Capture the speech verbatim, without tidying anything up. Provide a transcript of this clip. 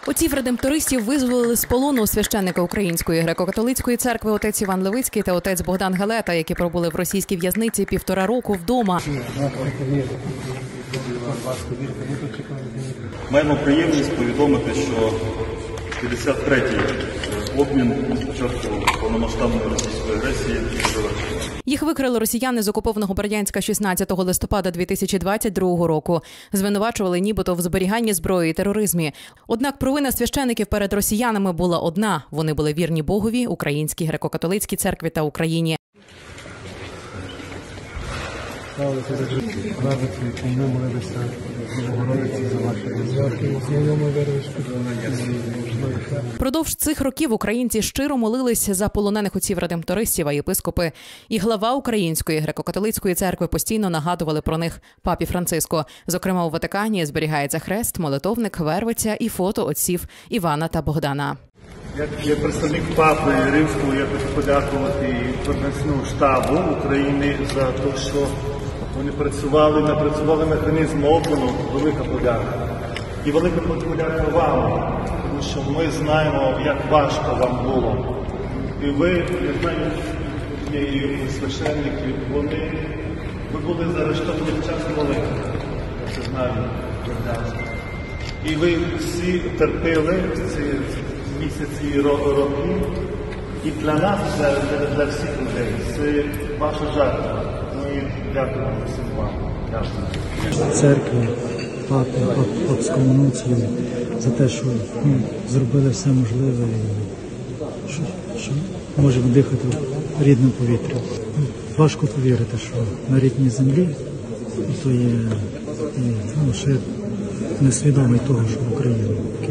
Отців редемптористів визволили з полону священника Української греко-католицької церкви отець Іван Левицький та отець Богдан Галета, які пробули в російській в'язниці півтора року вдома. Маємо приємність повідомити, що п'ятдесят третій обмін з початку повномасштабної російської агресії завершено. Їх викрили росіяни з окупованого Бердянська шістнадцятого листопада дві тисячі двадцять другого року. Звинувачували нібито в зберіганні зброї і тероризмі. Однак провина священиків перед росіянами була одна – вони були вірні Богові, Українській греко-католицькій церкві та Україні. Продовж цих років українці щиро молились за полонених отців-редемптористів, а єпископи і глава Української греко-католицької церкви постійно нагадували про них папі Франциску. Зокрема, у Ватикані зберігається хрест, молитовник, вервиця і фото отців Івана та Богдана. Як, як представник папи Римського, я хочу подякувати координаційному штабу України за те, що вони працювали, напрацювали механізм обміну. Велика подяка. І велика подяка вам, тому що ми знаємо, як важко вам було. І ви, я знаю, і священники, вони, ви були заарештовані в час молитви. Я це знаю. І ви всі терпіли ці місяці і роки. І для нас, для, для всіх людей, це ваша жертва. Ми дякуємо всім вам. Дякую. Церкві, папі, папському нуцію за те, що ну, зробили все можливе, і що, що можемо дихати рідним повітрям. Важко повірити, що на рідній землі то є, і, ну, ще несвідомий того, що в Україні.